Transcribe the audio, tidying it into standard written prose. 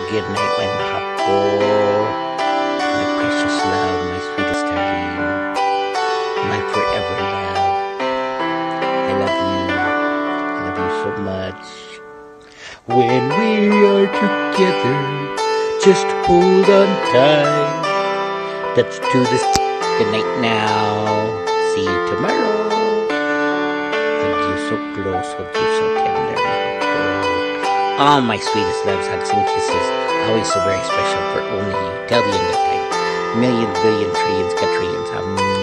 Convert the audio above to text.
Good night, my mahal, my precious love, my sweetest darling, my forever love. I love you. I love you so much. When we are together, just hold on tight. That's to this. Good night now. See you tomorrow. Hug you so close, hug you so tender, mahal. All my sweetest loves, hugs and kisses. Always so very special for only you. Till the end of time. Millions, billions, trillions, quadrillions.